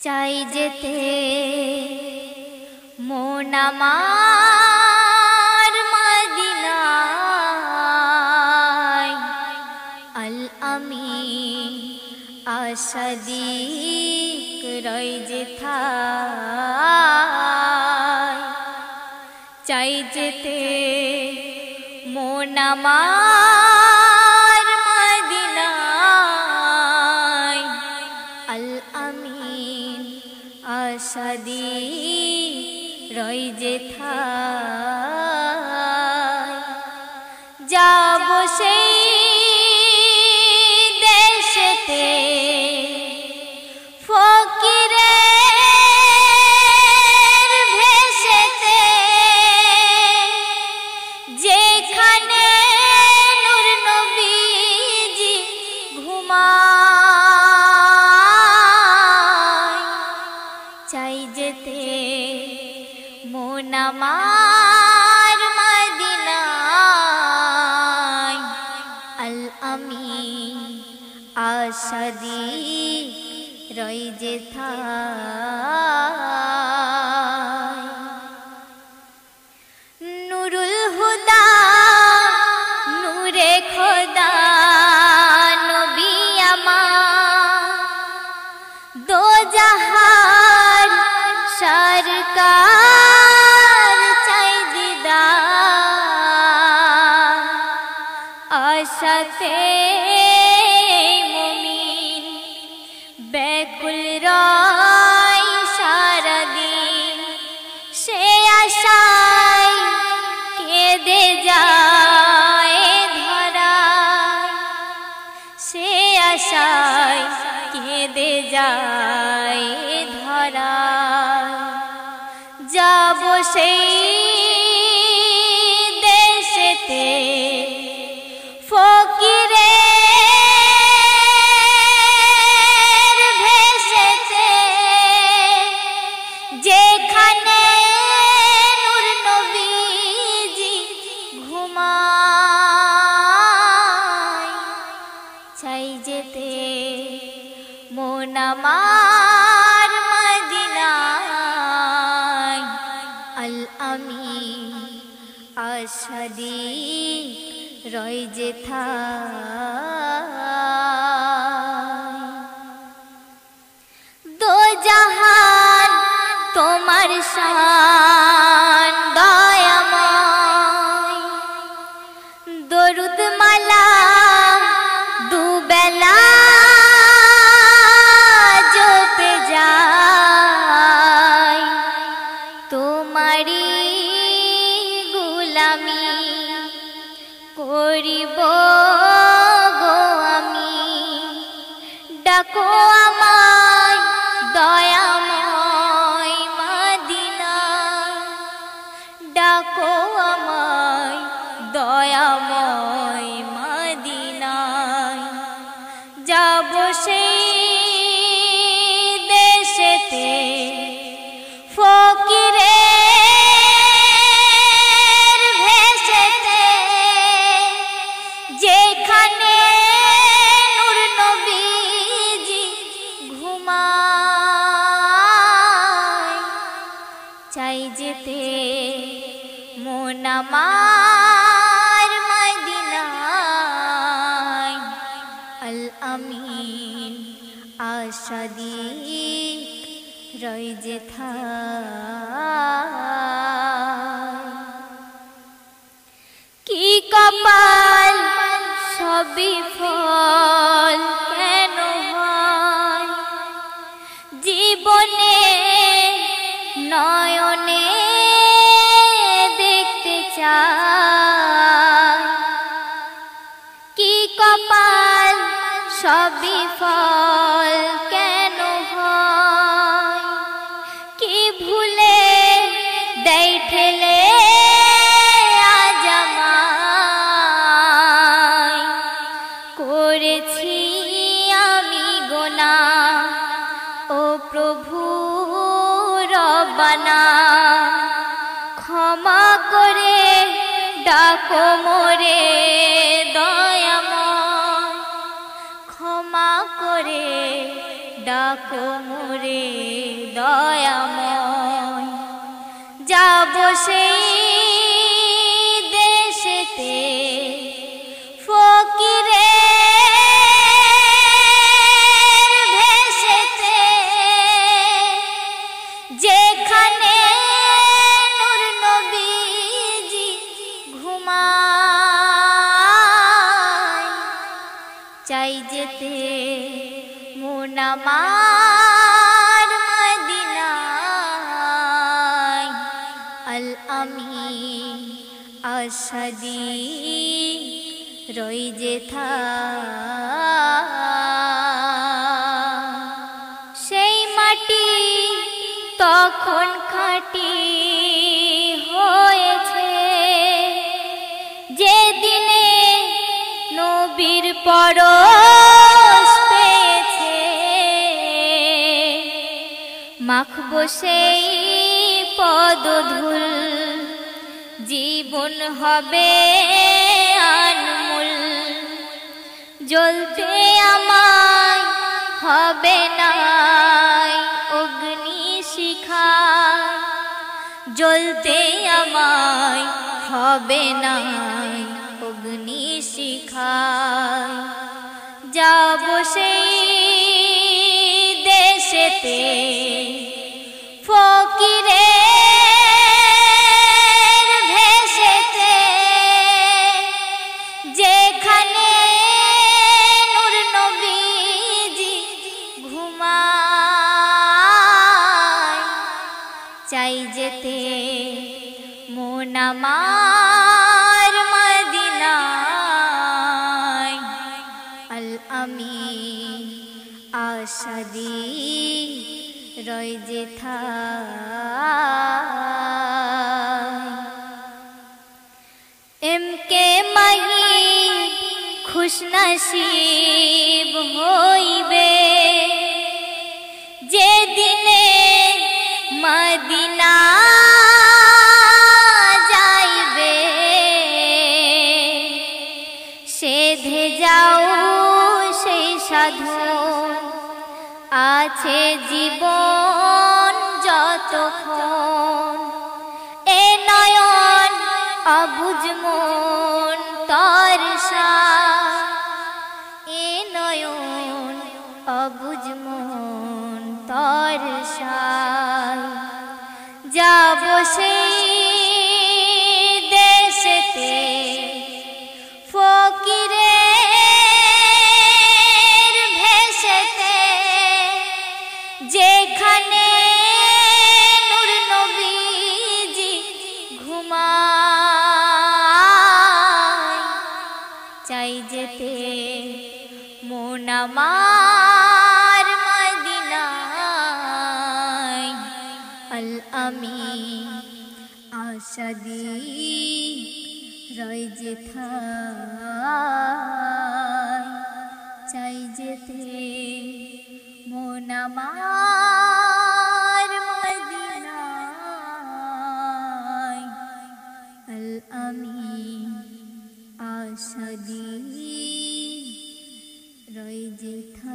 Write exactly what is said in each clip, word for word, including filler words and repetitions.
চাই যেতে মন আমার মদিনায় আল আমিন আসাদিক রয় যেথায় চাই যেতে মন আমার মদিনায় আল আমিন আসাদিক রয় যেথায় যাব সেই দেশেতে ফকিরের ভেসেতে যেখানে নূর নবীজি ঘুমায় চাই যেতে মন আমার মদিনায় আল আমিন আসাদিক রয় যেথায় নুরুল হুদা নূরে খোদা নবী আমার দো জাহান সরকার চাই দিদার আশাতে মুমিন ব্যাকুল রয় সারাদিন সে আশায় কেঁদে যায় ধরা সে আশায় কেঁদে যায় ধরা যাব সেই দেশেতে ফকিরের ভেসেতে যেখানে নূর নবীজি ঘুমায় চাই যেতে মন আমার মদিনায় আল আমিন আসাদিক রয় যেথায় দো জাহান তোমার শান দয়াময় দরুদ মালা দুবেলা জপে যায় তোমারি গুলামি করিব গো আমি ডাকো আমায় দয়াময় মদিনা ডাকো আমায় দয়াময় মদিনায় যাব সেই দেশেতে ফকিরের ভেসেতে যেখানে নূর নবীজি ঘুমায় চাই যেতে মন আমার মদিনায় আল আমিন আসাদিক রয় যেথায় কি কপাল সবই ফল কেন হয় জীবনে নয়নে দেখতে চাই কি কপাল সবই ফল কেন হয় কি ভুলে দেয় ঠেলে আজ আমায় করেছি আমি গুনাহ ও প্রভু রব্বানা ক্ষমা করে ডাকো মোরে দয়াময় ক্ষমা করে ডাকো মোরে। দয়াময় যাব সেই দেশেতে ফকিরের ভেসেতে যেখানে নূর নবীজি ঘুমায় চাই যেতে মন আমার মদিনায় আল আমিন আসাদি রই যেথা সেই মাটি তখন খাঁটি হয়েছে যেদিনে নবীর পরশ পেয়েছে মাখবো সেই পদধূল জীবন হবে আনমোল জ্বলতে আমায় হবে নাই অগ্নি শিখা জ্বলতে আমায় হবে নাই অগ্নি শিখা যাব সেই দেশেতে ফকিরের ভেসেতে যেখানে নূর নবীজি ঘুমায় চাই যেতে মন আমার মদিনায় আল আমিন আসাদি রয় যেথা এম কে মাহি খুশনসিব হইবে যেদিনে মদিনা যাইবে সেধে যাও সেই সাধু আছে জীবন যতক্ষণ এ নয়ন অবুঝ মন তরসা এ নয়ন অবুঝ মন তরসা যাব সেই দেশেতে ফকিরের ভেসেতে যেখানে নূর নবীজি ঘুমায় চাই যেতে মন আমার মদিনায় আল আমিন আসাদি রয় যেথা চাই যেতে মন আমার মদিনায় আল আমিন আসাদি রয় যেথা।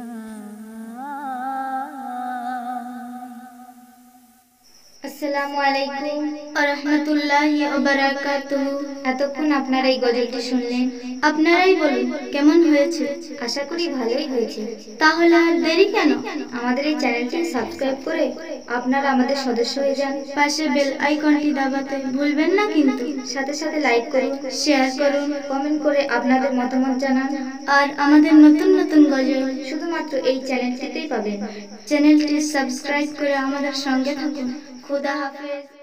আসসালামু আলাইকুম ওয়া রাহমাতুল্লাহি ওয়া বারাকাতুহু। এতক্ষণ আপনারা এই গজলটি শুনলেন, আপনারাই বলুন কেমন হয়েছে? আশা করি ভালোই হয়েছে। তাহলে আর দেরি কেন? আমাদের এই চ্যানেলটি সাবস্ক্রাইব করে আপনারা আমাদের সদস্য হয়ে যান। পাশে বেল আইকনটি দাবাতে ভুলবেন না কিন্তু। সাথে সাথে লাইক করুন, শেয়ার করুন, কমেন্ট করে আপনাদের মতামত জানান। আর আমাদের নতুন নতুন গজল শুধুমাত্র এই চ্যানেলটিতেই পাবেন। চ্যানেলটি সাবস্ক্রাইব করে আমাদের সঙ্গে থাকুন। खुदा हाफिज।